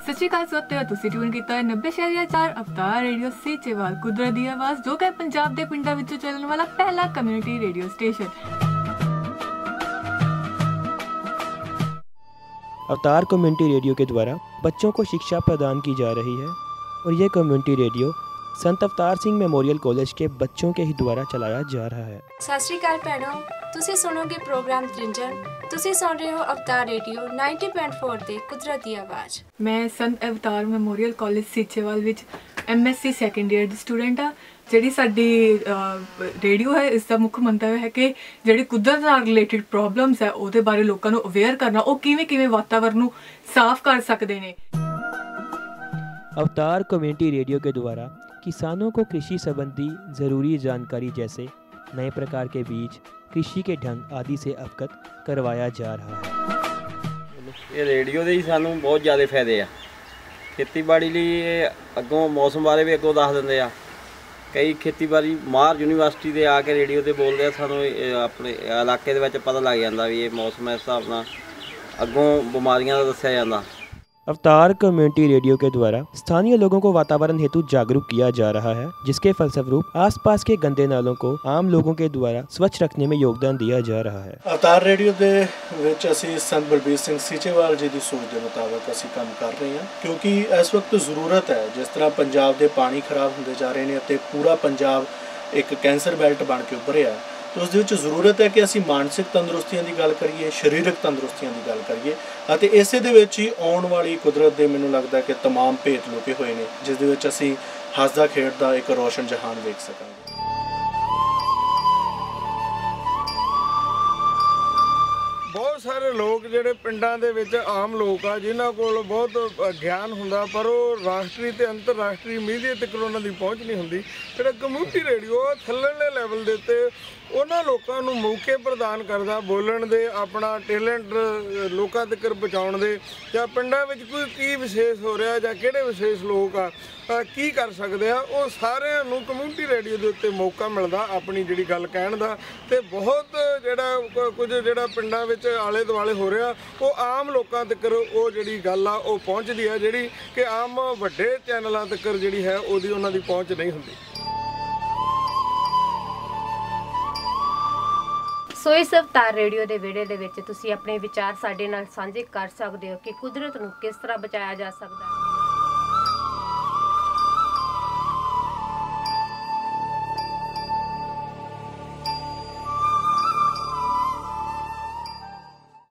सत श्री अकाल सोते हो तुसी ट्यून कीता है 90.4 अवतार रेडियो सीचेवाल कुदरत दी आवाज़ जो कि पंजाब दे पिंडां विचों चलने वाला पहला community radio station. Avtar community radio के द्वारा बच्चों को शिक्षा प्रदान की जा रही है और ये कम्युनिटी रेडियो संत अवतार सिंह मेमोरियल कॉलेज के बच्चों के ही द्वारा चलाया जा रहा है। सत श्री अकाल भैनों, तुसी सुनोगे प्रोग्राम त्रिंजन। तुसी सुन रहे हो अवतार रेडियो 90.4 ते कुदरत दी आवाज़। मैं संत अवतार मेमोरियल कॉलेज सीचेवाल विच MSc सैकेंड ईयर दी स्टूडेंट हाँ। ਜਿਹੜੀ ਸਾਡੀ ਰੇਡੀਓ ਹੈ ਇਸ ਦਾ ਮੁੱਖ ਮੰਤਵ ਹੈ ਕਿ ਜਿਹੜੀ ਕੁਦਰਤ ਨਾਲ ਰਿਲੇਟਡ ਪ੍ਰੋਬਲਮਸ ਹੈ ਉਹਦੇ ਬਾਰੇ ਲੋਕਾਂ ਨੂੰ ਅਵੇਅਰ ਕਰਨਾ, ਉਹ ਕਿਵੇਂ ਵਾਤਾਵਰਨ ਨੂੰ ਸਾਫ਼ ਕਰ ਸਕਦੇ ਨੇ। अवतार कम्युनिटी रेडियो के द्वारा किसानों को कृषि संबंधी ज़रूरी जानकारी जैसे नए प्रकार के बीज, कृषि के ढंग आदि से अवगत करवाया जा रहा है। ये रेडियो ਦੇ ਸਾਨੂੰ ਬਹੁਤ ਜ਼ਿਆਦਾ ਫਾਇਦੇ ਆ। ਖੇਤੀਬਾੜੀ ਲਈ ਅੱਗੋਂ ਮੌਸਮ ਬਾਰੇ ਵੀ ਅੱਗੋਂ ਦੱਸ ਦਿੰਦੇ ਆ। ਕਈ ਖੇਤੀਬਾੜੀ ਮਾਹਰ ਯੂਨੀਵਰਸਿਟੀ ਦੇ ਆ ਕੇ ਰੇਡੀਓ ਤੇ ਬੋਲਦੇ ਆ, ਸਾਨੂੰ ਆਪਣੇ ਇਲਾਕੇ ਦੇ ਵਿੱਚ ਪਤਾ ਲੱਗ ਜਾਂਦਾ ਵੀ ਇਹ ਮੌਸਮ ਇਸ ਹਿਸਾਬ ਨਾਲ ਅੱਗੋਂ ਬਿਮਾਰੀਆਂ ਦਾ ਦੱਸਿਆ ਜਾਂਦਾ। अवतार कम्युनिटी रेडियो के द्वारा स्थानीय लोगों को वातावरण हेतु जागरूक किया जा रहा है, जिसके फलस्वरूप आसपास के गंदे नालों को आम लोगों के द्वारा स्वच्छ रखने में योगदान दिया जा रहा है। अवतार रेडियो ਦੇ ਵਿੱਚ ਅਸੀਂ ਸੰਤ ਬਲਬੀਰ ਸਿੰਘ ਸੀਚੇਵਾਲ ਜੀ ਦੀ ਸੋਚ ਦੇ ਮੁਤਾਬਕ ਅਸੀਂ ਕੰਮ ਕਰ ਰਹੇ ਹਾਂ, ਕਿਉਂਕਿ ਇਸ ਵਕਤ ਜ਼ਰੂਰਤ ਹੈ। ਜਿਸ ਤਰ੍ਹਾਂ ਪੰਜਾਬ ਦੇ ਪਾਣੀ ਖਰਾਬ ਹੁੰਦੇ ਜਾ ਰਹੇ ਨੇ ਅਤੇ ਪੂਰਾ ਪੰਜਾਬ ਇੱਕ ਕੈਂਸਰ ਬੈਲਟ ਬਣ ਕੇ ਉੱਭਰਿਆ, तो उस जरूरत है कि असी मानसिक तंदुरुस्तियों की गल करिए, शरीरक तंदुरुस्तियों की गल करिए और इसे ही आने वाली कुदरत के मैनूं लगता है कि तमाम भेत लुके हुए हैं, जिस दे विच असी हसदा खेडदा एक रोशन जहान वेख सकांगे। बहुत सारे लोग ਜਿਹੜੇ ਪਿੰਡਾਂ ਦੇ ਵਿੱਚ ਆਮ ਲੋਕ ਆ ਜਿਨ੍ਹਾਂ ਕੋਲ ਬਹੁਤ ਗਿਆਨ ਹੁੰਦਾ ਪਰ ਉਹ ਰਾਸ਼ਟਰੀ ਤੇ ਅੰਤਰਰਾਸ਼ਟਰੀ ਮੀਡੀਆ ਤੱਕ ਉਹਨਾਂ ਦੀ ਪਹੁੰਚ ਨਹੀਂ ਹੁੰਦੀ। ਜਿਹੜਾ ਕਮਿਊਨਿਟੀ ਰੇਡੀਓ ਥੱਲੜੇ ਲੈਵਲ ਦੇ ਉੱਤੇ ਉਹਨਾਂ ਲੋਕਾਂ ਨੂੰ ਮੌਕੇ ਪ੍ਰਦਾਨ ਕਰਦਾ ਬੋਲਣ ਦੇ, ਆਪਣਾ ਟੈਲੈਂਟ ਲੋਕਾਂ ਤੱਕ ਪਹੁੰਚਾਉਣ ਦੇ, ਜਾਂ ਪਿੰਡਾਂ ਵਿੱਚ ਕੋਈ ਕੀ ਵਿਸ਼ੇਸ਼ ਹੋ ਰਿਹਾ ਜਾਂ ਕਿਹੜੇ ਵਿਸ਼ੇਸ਼ ਲੋਕ ਆ ਕੀ ਕਰ ਸਕਦੇ ਆ, ਉਹ ਸਾਰਿਆਂ ਨੂੰ ਕਮਿਊਨਿਟੀ ਰੇਡੀਓ ਦੇ ਉੱਤੇ ਮੌਕਾ ਮਿਲਦਾ ਆਪਣੀ ਜਿਹੜੀ ਗੱਲ ਕਹਿਣ ਦਾ। ਤੇ ਬਹੁਤ ਕੁਝ ਜਿਹੜਾ ਪਿੰਡਾਂ ਵਿੱਚ ਆਲੇ ਦੁਆਲੇ ਹੋ ਰਿਹਾ ਉਹ ਆਮ ਲੋਕਾਂ ਤੱਕ ਉਹ ਜਿਹੜੀ ਗੱਲ ਆ ਉਹ ਪਹੁੰਚਦੀ ਆ, ਜਿਹੜੀ ਕਿ ਆਮ ਵੱਡੇ ਚੈਨਲਾਂ ਤੱਕ ਜਿਹੜੀ ਹੈ ਉਹਦੀ ਉਹਨਾਂ ਦੀ ਪਹੁੰਚ ਨਹੀਂ ਹੁੰਦੀ। ਸੋ ਇਸ ਅਵਤਾਰ ਰੇਡੀਓ ਦੇ ਵਿਹੜੇ ਦੇ ਵਿੱਚ ਤੁਸੀਂ ਆਪਣੇ ਵਿਚਾਰ ਸਾਡੇ ਨਾਲ ਸਾਂਝੇ ਕਰ ਸਕਦੇ ਹੋ ਕਿ ਕੁਦਰਤ ਨੂੰ ਕਿਸ ਤਰ੍ਹਾਂ ਬਚਾਇਆ ਜਾ ਸਕਦਾ ਹੈ।